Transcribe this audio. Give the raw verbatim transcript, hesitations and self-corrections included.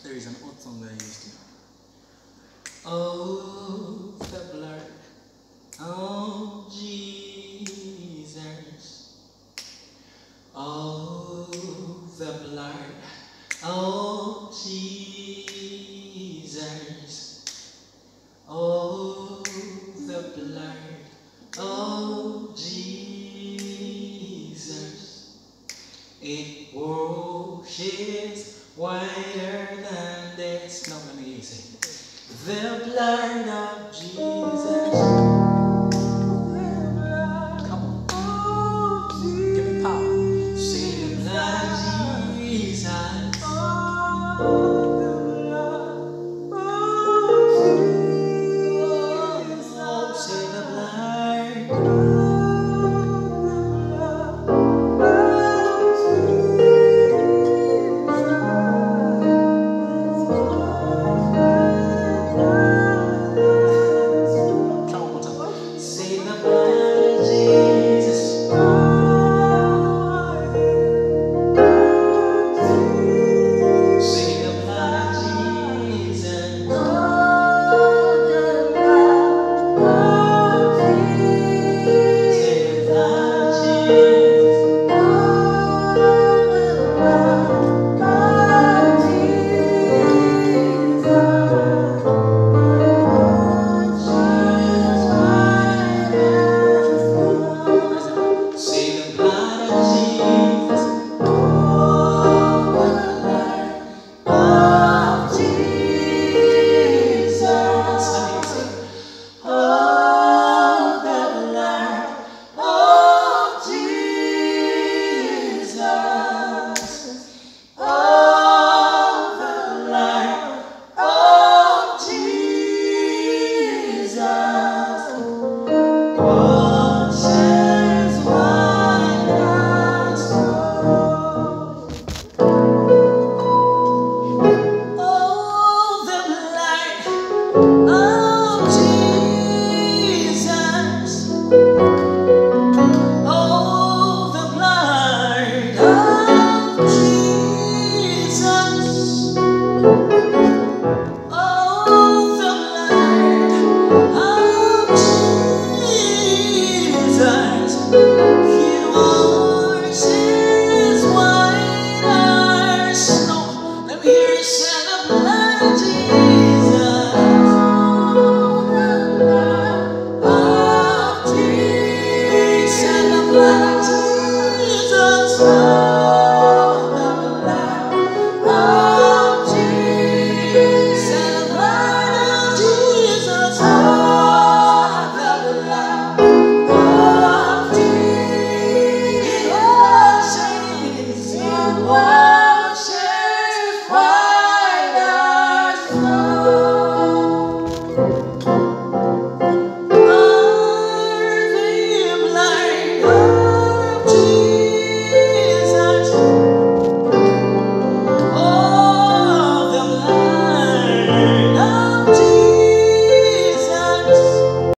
There is an old song that I used to know. Oh, the blood, oh Jesus. Oh, the blood, oh Jesus. Oh, the blood, oh Jesus. It washes whiter than this. No, let me hear you say it. The blood of Jesus. Come on. Give me power. Say the blood of Jesus. Oh, the blood of Jesus. Oh, say the blood.